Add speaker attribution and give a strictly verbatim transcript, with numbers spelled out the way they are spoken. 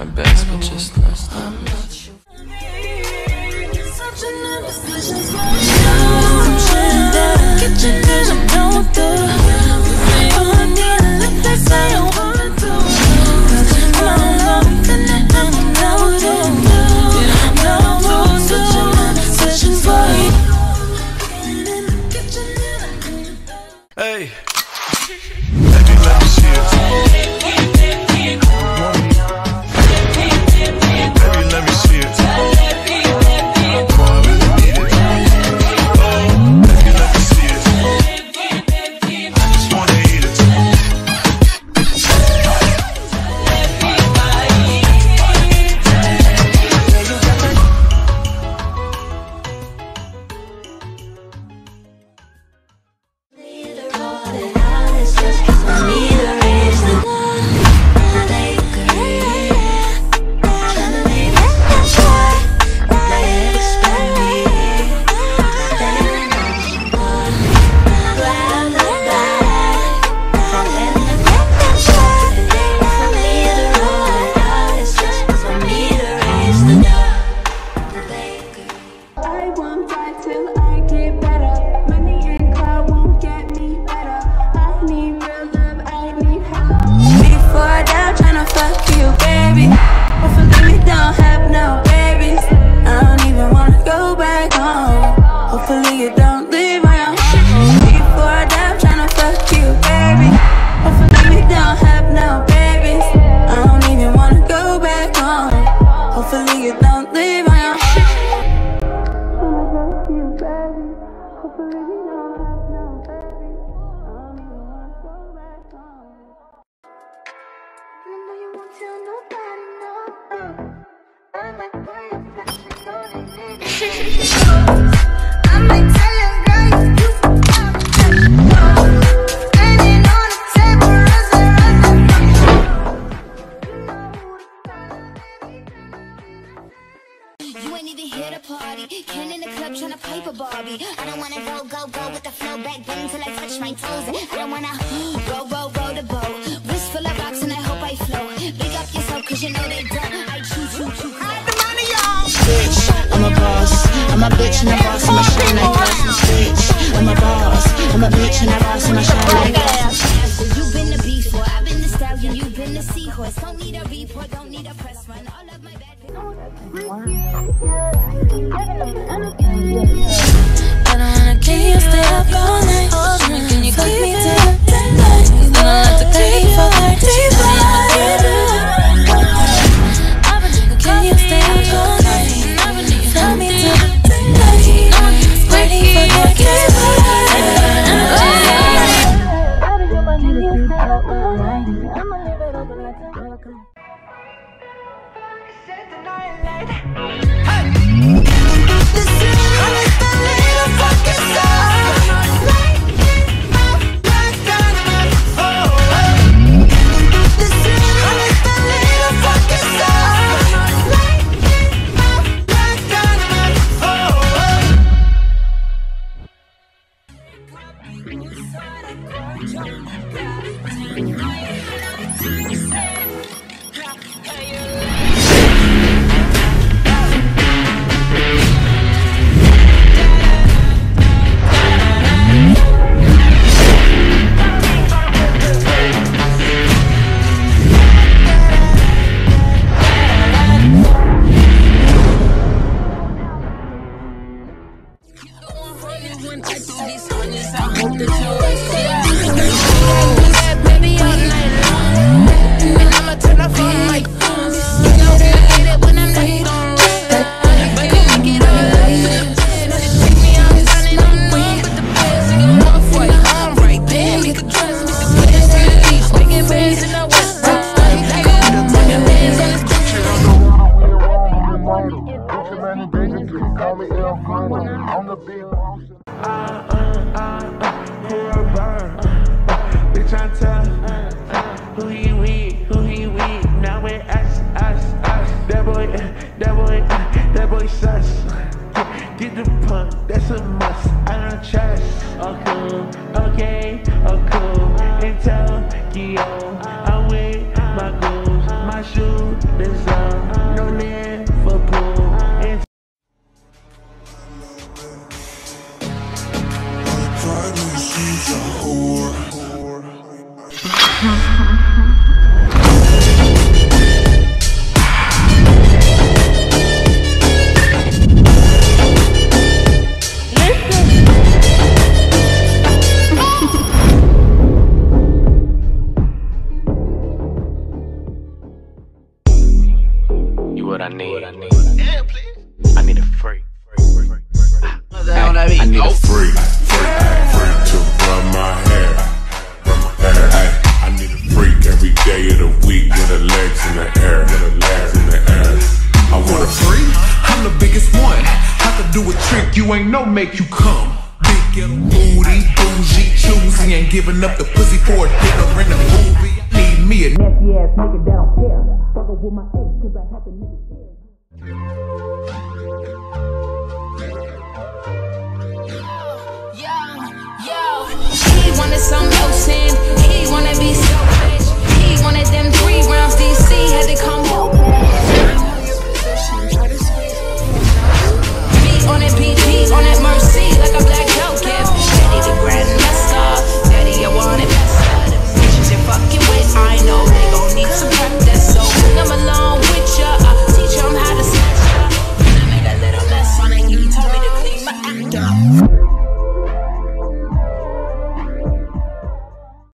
Speaker 1: best, but just not.
Speaker 2: Hey, let me let me see it. Baby, let me see it. Oh, I really need it. Oh, baby, let me see it. I just wanna eat it.
Speaker 3: Ken in the club tryna pipe a Barbie. I don't wanna go, go, go with the flow back bang till I touch my toes. I don't wanna roll, roll, roll the boat. Wrist full of rocks and I hope I flow. Big up yourself cause you know they don't. I choose you, choose. I have the money, y'all. Bitch, I'm a boss. I'm a bitch and a boss. I'm a shine like glass. Bitch, I'm a boss. I'm a bitch and a boss. I'm a shine like glass. You've been the before. I've been the stallion. You've been the seahorse. Don't need a report. Don't need a press run. All of my bad. I don't wanna keep you stay up all night. Can you keep me till midnight? You don't have to keep for thirty minutes. Can you stay up all night? Tell me till midnight. Ready for your kiss. Can you stay up all night? I'ma leave it open like a welcome.
Speaker 4: I'm with my goals, my shoes.
Speaker 1: There's uh, no need for pool. And
Speaker 2: Finally, she's a whore.
Speaker 1: what I need. Yeah, please. I need a freak.
Speaker 2: I need a freak, freak, freak to run my hair, run my hair. Ay, I need a freak every day of the week with her legs in the air, with her legs in the air. I want a freak.
Speaker 4: I'm the biggest one. I could do a trick you ain't no make you come. Big ghetto booty, bougie, choosy, ain't giving up the pussy for a dinner in the movie. I need me a nasty ass nigga that don't care. Fuck up with my ex cause I have the nigga care.
Speaker 5: He wanted some motion, he wanna be selfish. He wanted them three rounds, D C had to come